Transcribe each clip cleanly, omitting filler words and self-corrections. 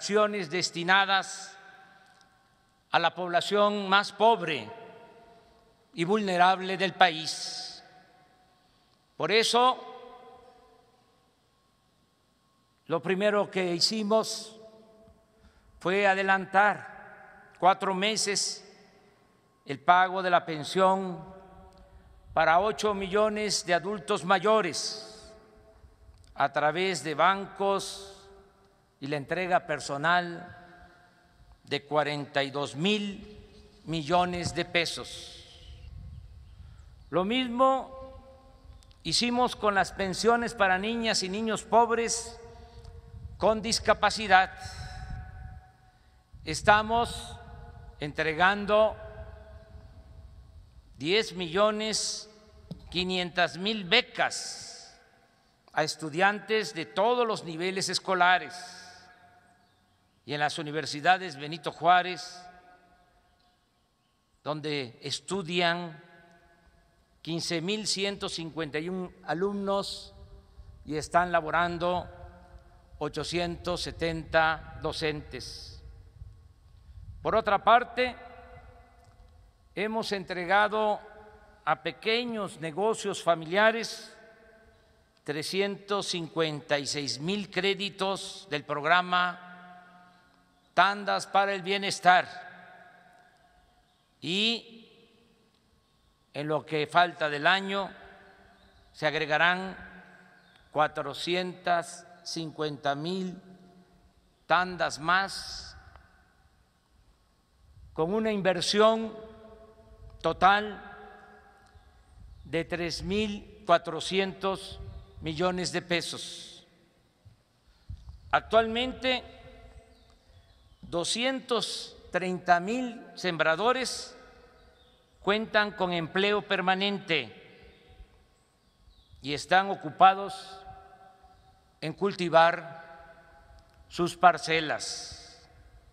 acciones destinadas a la población más pobre y vulnerable del país. Por eso, lo primero que hicimos fue adelantar 4 meses el pago de la pensión para 8 millones de adultos mayores a través de bancos y la entrega personal de 42,000 millones de pesos. Lo mismo hicimos con las pensiones para niñas y niños pobres con discapacidad. Estamos entregando 10,500,000 becas a estudiantes de todos los niveles escolares y en las universidades Benito Juárez, donde estudian 15,151 alumnos y están laborando 870 docentes. Por otra parte, hemos entregado a pequeños negocios familiares 356,000 créditos del programa Tandas para el Bienestar y en lo que falta del año se agregarán 450,000 tandas más, con una inversión total de 3,400 millones de pesos. Actualmente, 230,000 sembradores cuentan con empleo permanente y están ocupados en cultivar sus parcelas.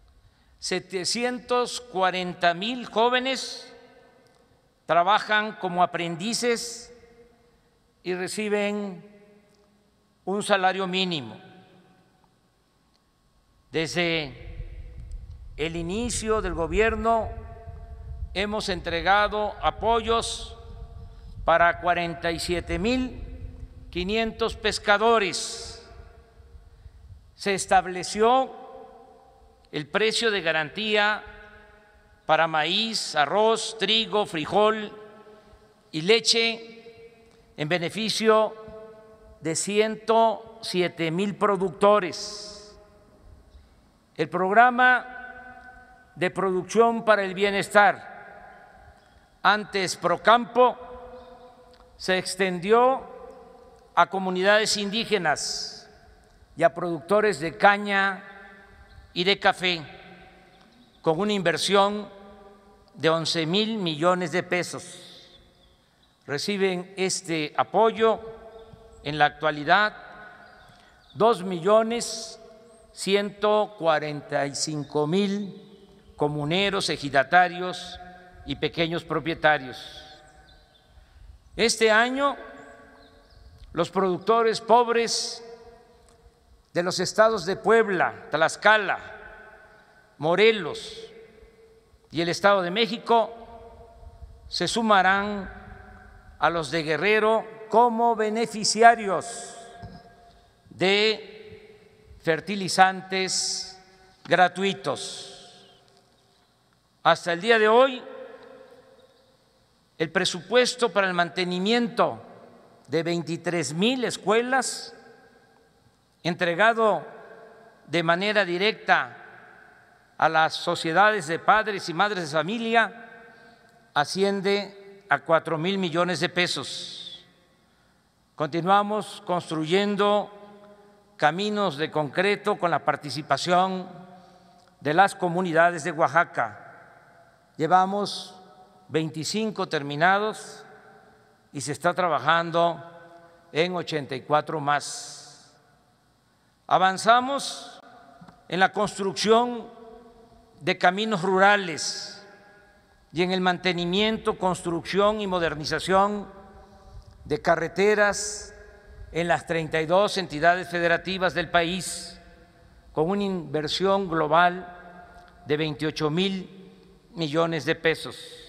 740,000 jóvenes trabajan como aprendices y reciben un salario mínimo. Desde el inicio del gobierno hemos entregado apoyos para 47,500 pescadores. Se estableció el precio de garantía para maíz, arroz, trigo, frijol y leche en beneficio de 107,000 productores. El programa de producción para el bienestar, antes Procampo, se extendió a comunidades indígenas y a productores de caña y de café, con una inversión de 11,000 millones de pesos. Reciben este apoyo en la actualidad 2,145,000 comuneros, ejidatarios y pequeños propietarios. Este año, los productores pobres de los estados de Puebla, Tlaxcala, Morelos y el Estado de México se sumarán a los de Guerrero como beneficiarios de fertilizantes gratuitos. Hasta el día de hoy, el presupuesto para el mantenimiento de 23,000 escuelas, entregado de manera directa a las sociedades de padres y madres de familia, asciende a 4,000 millones de pesos. Continuamos construyendo caminos de concreto con la participación de las comunidades de Oaxaca. Llevamos 25 terminados y se está trabajando en 84 más. Avanzamos en la construcción de caminos rurales y en el mantenimiento, construcción y modernización de carreteras en las 32 entidades federativas del país, con una inversión global de 28,000 millones de pesos.